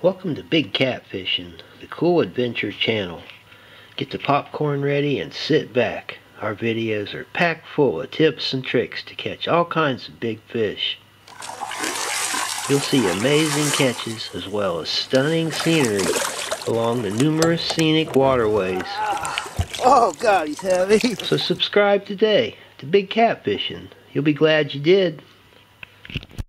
Welcome to Bigcatfishin, the cool adventure channel. Get the popcorn ready and sit back. Our videos are packed full of tips and tricks to catch all kinds of big fish. You'll see amazing catches as well as stunning scenery along the numerous scenic waterways. Oh God, he's heavy. So subscribe today to Bigcatfishin. You'll be glad you did.